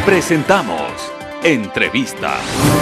Presentamos Entrevista.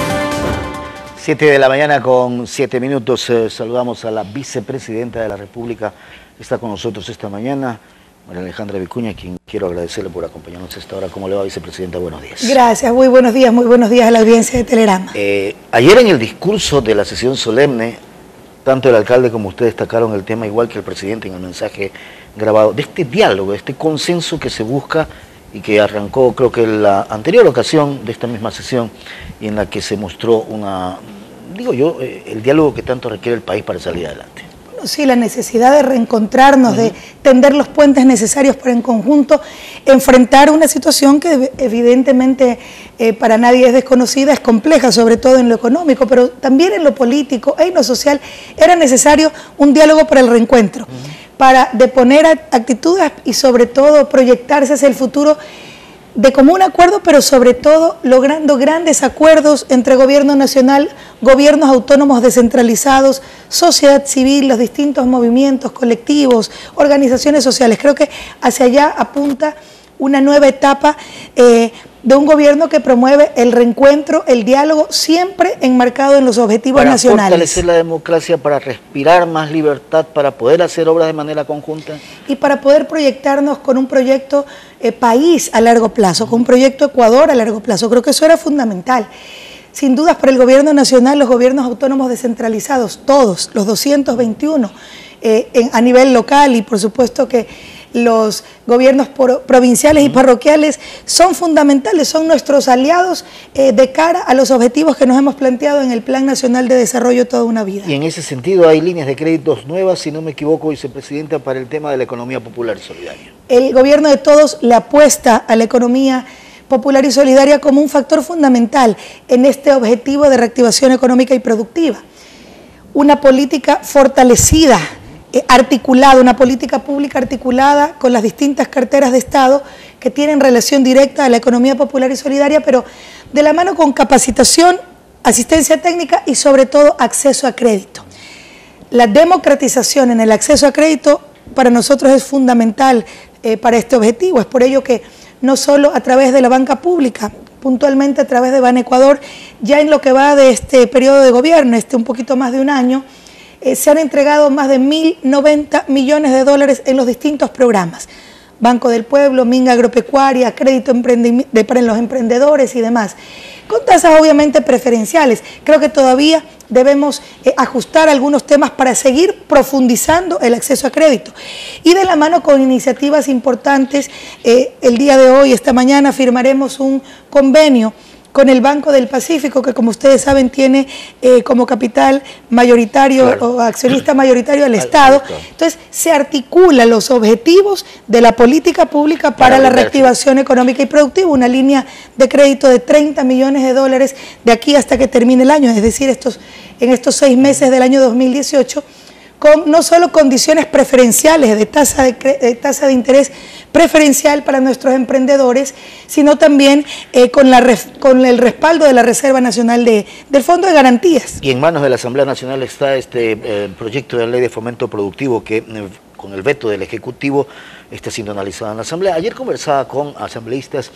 7 de la mañana con 7 minutos. Saludamos a la vicepresidenta de la República. Está con nosotros esta mañana, María Alejandra Vicuña, a quien quiero agradecerle por acompañarnos a esta hora. ¿Cómo le va, vicepresidenta? Buenos días. Gracias, muy buenos días a la audiencia de Telerama. Ayer en el discurso de la sesión solemne, tanto el alcalde como usted destacaron el tema, igual que el presidente en el mensaje grabado, de este diálogo, de este consenso que se busca y que arrancó, creo que en la anterior ocasión de esta misma sesión, y en la que se mostró el diálogo que tanto requiere el país para salir adelante. Bueno, sí, la necesidad de reencontrarnos, de tender los puentes necesarios para en conjunto enfrentar una situación que evidentemente para nadie es desconocida, es compleja, sobre todo en lo económico, pero también en lo político e en lo social. Era necesario un diálogo para el reencuentro, para deponer actitudes y sobre todo proyectarse hacia el futuro de común acuerdo, pero sobre todo logrando grandes acuerdos entre gobierno nacional, gobiernos autónomos descentralizados, sociedad civil, los distintos movimientos colectivos, organizaciones sociales. Creo que hacia allá apunta una nueva etapa de un gobierno que promueve el reencuentro, el diálogo, siempre enmarcado en los objetivos nacionales. Para fortalecer la democracia, para respirar más libertad, para poder hacer obras de manera conjunta. Y para poder proyectarnos con un proyecto país a largo plazo, con un proyecto Ecuador a largo plazo. Creo que eso era fundamental. Sin dudas, para el gobierno nacional, los gobiernos autónomos descentralizados, todos, los 221, a nivel local, y por supuesto que los gobiernos provinciales y parroquiales son fundamentales, son nuestros aliados de cara a los objetivos que nos hemos planteado en el Plan Nacional de Desarrollo toda una vida. Y en ese sentido hay líneas de créditos nuevas, si no me equivoco, vicepresidenta, para el tema de la economía popular y solidaria. El gobierno de todos le apuesta a la economía popular y solidaria como un factor fundamental en este objetivo de reactivación económica y productiva. Una política fortalecida, articulada, una política pública articulada con las distintas carteras de Estado que tienen relación directa a la economía popular y solidaria, pero de la mano con capacitación, asistencia técnica y sobre todo acceso a crédito. La democratización en el acceso a crédito para nosotros es fundamental para este objetivo. Es por ello que no solo a través de la banca pública, puntualmente a través de Banecuador, ya en lo que va de este periodo de gobierno, un poquito más de un año, se han entregado más de 1.090 millones de dólares en los distintos programas. Banco del Pueblo, Minga Agropecuaria, crédito para los emprendedores y demás. Con tasas obviamente preferenciales. Creo que todavía debemos ajustar algunos temas para seguir profundizando el acceso a crédito. Y de la mano con iniciativas importantes, el día de hoy, esta mañana, firmaremos un convenio con el Banco del Pacífico, que como ustedes saben tiene como capital mayoritario o accionista mayoritario al Estado. Entonces se articulan los objetivos de la política pública para la reactivación económica y productiva, una línea de crédito de 30 millones de dólares de aquí hasta que termine el año, es decir, en estos 6 meses del año 2018, con no solo condiciones preferenciales de tasa de interés preferencial para nuestros emprendedores, sino también con el respaldo de la Reserva Nacional del Fondo de Garantías. Y en manos de la Asamblea Nacional está este proyecto de ley de fomento productivo que con el veto del Ejecutivo está siendo analizado en la Asamblea. Ayer conversaba con asambleístas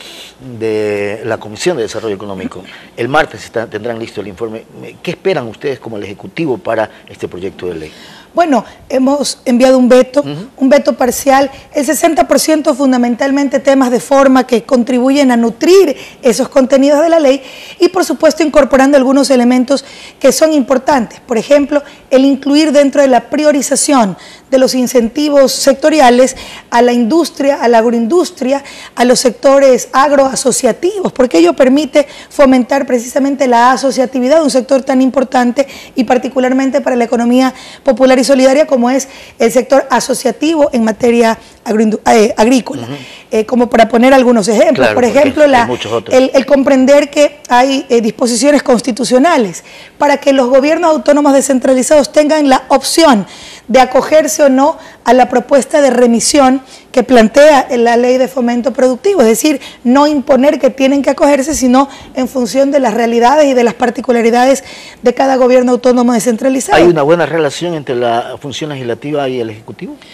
de la Comisión de Desarrollo Económico. El martes tendrán listo el informe. ¿Qué esperan ustedes como el Ejecutivo para este proyecto de ley? Bueno, hemos enviado un veto parcial, el 60% fundamentalmente temas de forma que contribuyen a nutrir esos contenidos de la ley y por supuesto incorporando algunos elementos que son importantes. Por ejemplo, el incluir dentro de la priorización de los incentivos sectoriales a la industria, a la agroindustria, a los sectores agroasociativos, porque ello permite fomentar precisamente la asociatividad de un sector tan importante y particularmente para la economía popular y solidaria como es el sector asociativo en materia agrícola, como para poner algunos ejemplos. Claro, por ejemplo, el comprender que hay disposiciones constitucionales para que los gobiernos autónomos descentralizados tengan la opción de acogerse o no a la propuesta de remisión que plantea la ley de fomento productivo, es decir, no imponer que tienen que acogerse, sino en función de las realidades y de las particularidades de cada gobierno autónomo descentralizado. ¿Hay una buena relación entre la función legislativa y el Ejecutivo?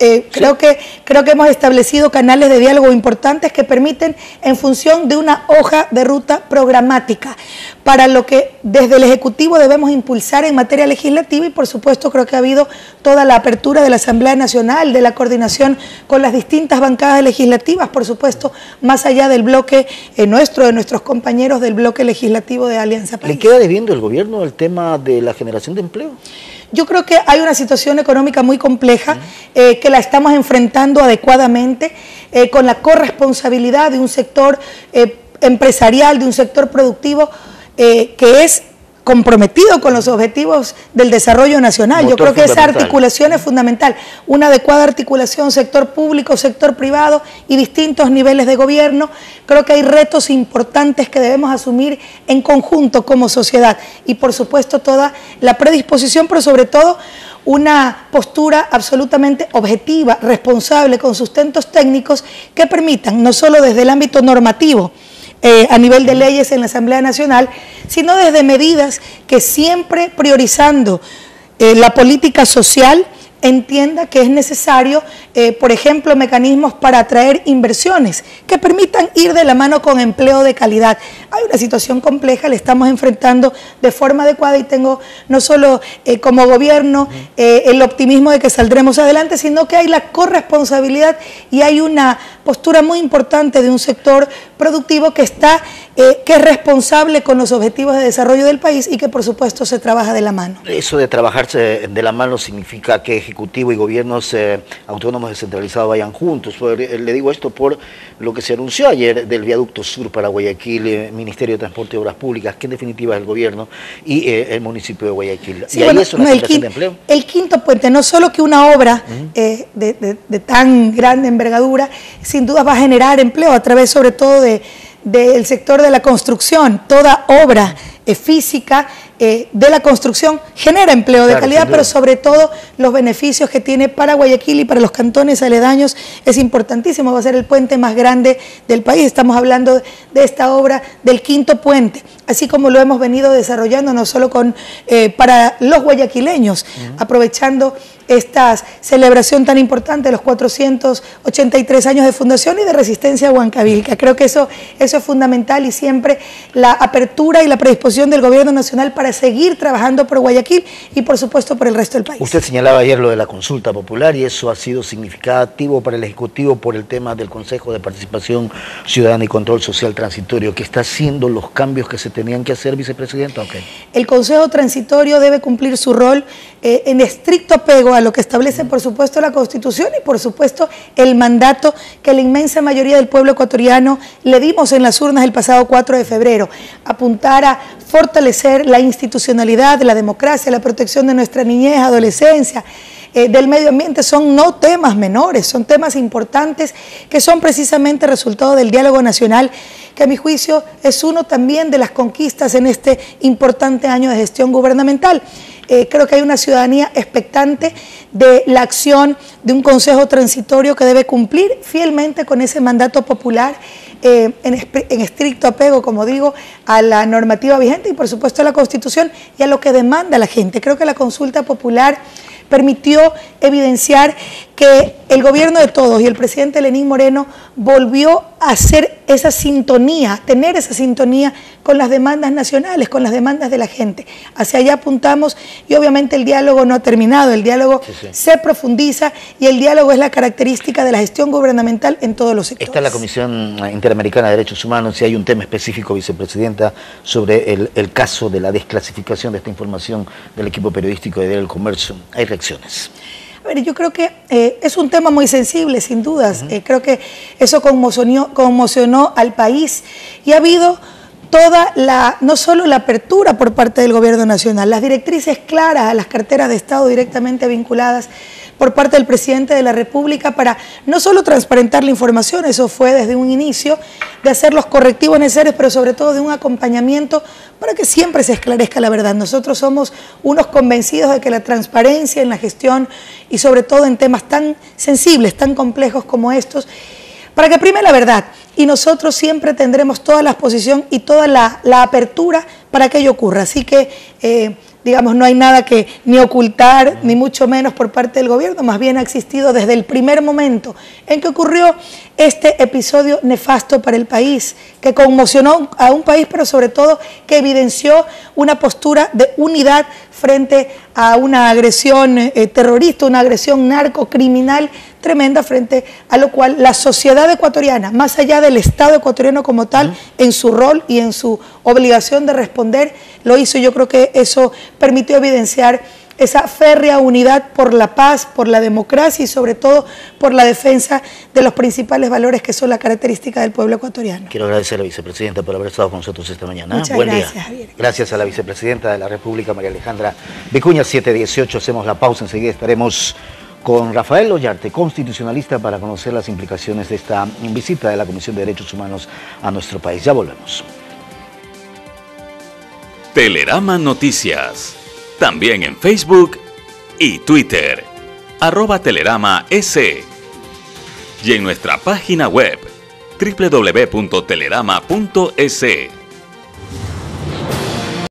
Creo que hemos establecido canales de diálogo importantes que permiten, en función de una hoja de ruta programática, para lo que desde el Ejecutivo debemos impulsar en materia legislativa, y por supuesto creo que ha habido toda la apertura de la Asamblea Nacional, de la coordinación con las distintas bancadas legislativas, por supuesto, más allá del bloque de nuestros compañeros del bloque legislativo de Alianza País. ¿Le queda debiendo el gobierno el tema de la generación de empleo? Yo creo que hay una situación económica muy compleja, que la estamos enfrentando adecuadamente, con la corresponsabilidad de un sector empresarial, de un sector productivo que es comprometido con los objetivos del desarrollo nacional. Yo creo que esa articulación es fundamental, una adecuada articulación sector público, sector privado y distintos niveles de gobierno. Creo que hay retos importantes que debemos asumir en conjunto como sociedad, y por supuesto toda la predisposición, pero sobre todo una postura absolutamente objetiva, responsable, con sustentos técnicos que permitan, no solo desde el ámbito normativo, a nivel de leyes en la Asamblea Nacional, sino desde medidas que, siempre priorizando la política social, entienda que es necesario, por ejemplo, mecanismos para atraer inversiones que permitan ir de la mano con empleo de calidad. Hay una situación compleja, la estamos enfrentando de forma adecuada, y tengo no solo como gobierno el optimismo de que saldremos adelante, sino que hay la corresponsabilidad y hay una postura muy importante de un sector productivo que es responsable con los objetivos de desarrollo del país, y que por supuesto se trabaja de la mano. Eso de trabajarse de la mano significa que Ejecutivo y gobiernos autónomos descentralizados vayan juntos. Le digo esto por lo que se anunció ayer del viaducto sur para Guayaquil, Ministerio de Transporte y Obras Públicas, que en definitiva es el gobierno y el municipio de Guayaquil. Sí, y ahí es una generación de empleo. El quinto puente, no solo que una obra de tan grande envergadura, sin duda va a generar empleo a través sobre todo del sector de la construcción. Toda obra física de la construcción genera empleo de calidad, pero sobre todo los beneficios que tiene para Guayaquil y para los cantones aledaños es importantísimo. Va a ser el puente más grande del país. Estamos hablando de esta obra del quinto puente, así como lo hemos venido desarrollando no solo para los guayaquileños, aprovechando esta celebración tan importante de los 483 años de fundación y de resistencia a Huancavilca. Creo que eso es fundamental, y siempre la apertura y la predisposición del gobierno nacional para seguir trabajando por Guayaquil y por supuesto por el resto del país. Usted señalaba ayer lo de la consulta popular, y eso ha sido significativo para el Ejecutivo por el tema del Consejo de Participación Ciudadana y Control Social Transitorio, que está haciendo los cambios que se tenían que hacer, vicepresidenta. El Consejo Transitorio debe cumplir su rol en estricto apego a lo que establece por supuesto la Constitución y por supuesto el mandato que la inmensa mayoría del pueblo ecuatoriano le dimos en las urnas el pasado 4 de febrero, apuntar a fortalecer la institucionalidad, la democracia, la protección de nuestra niñez, adolescencia, del medio ambiente. Son no temas menores, son temas importantes que son precisamente resultado del diálogo nacional, que a mi juicio es uno también de las conquistas en este importante año de gestión gubernamental. Creo que hay una ciudadanía expectante de la acción de un Consejo Transitorio que debe cumplir fielmente con ese mandato popular, en estricto apego, como digo, a la normativa vigente y por supuesto a la Constitución y a lo que demanda la gente. Creo que la consulta popular permitió evidenciar que el gobierno de todos y el presidente Lenín Moreno volvió a hacer esa sintonía, tener esa sintonía con las demandas nacionales, con las demandas de la gente. Hacia allá apuntamos, y obviamente el diálogo no ha terminado, el diálogo se profundiza, y el diálogo es la característica de la gestión gubernamental en todos los sectores. Está la Comisión Interamericana de Derechos Humanos, y hay un tema específico, vicepresidenta, sobre el caso de la desclasificación de esta información del equipo periodístico de Diario del Comercio. Hay reacciones. A ver, yo creo que es un tema muy sensible, sin dudas. Creo que eso conmocionó al país, y ha habido no solo la apertura por parte del gobierno nacional, las directrices claras a las carteras de Estado directamente vinculadas por parte del presidente de la República para no solo transparentar la información, eso fue desde un inicio, de hacer los correctivos necesarios, pero sobre todo de un acompañamiento para que siempre se esclarezca la verdad. Nosotros somos unos convencidos de que la transparencia en la gestión y sobre todo en temas tan sensibles, tan complejos como estos, para que prime la verdad, y nosotros siempre tendremos toda la exposición y toda la apertura para que ello ocurra. Así que digamos, no hay nada que ni ocultar, ni mucho menos por parte del gobierno, más bien ha existido desde el primer momento en que ocurrió este episodio nefasto para el país, que conmocionó a un país, pero sobre todo que evidenció una postura de unidad frente a una agresión terrorista, una agresión narcocriminal tremenda, frente a lo cual la sociedad ecuatoriana, más allá del Estado ecuatoriano como tal, en su rol y en su obligación de responder, lo hizo. Yo creo que eso permitió evidenciar esa férrea unidad por la paz, por la democracia y sobre todo por la defensa de los principales valores que son la característica del pueblo ecuatoriano. Quiero agradecer a la vicepresidenta por haber estado con nosotros esta mañana. Muchas Buen gracias, día. Javier. Gracias a la vicepresidenta de la República, María Alejandra Vicuña. 7:18, hacemos la pausa, enseguida estaremos con Rafael Ollarte, constitucionalista, para conocer las implicaciones de esta visita de la Comisión de Derechos Humanos a nuestro país. Ya volvemos. Telerama Noticias. También en Facebook y Twitter. @Telerama-S. Y en nuestra página web www.telerama.es.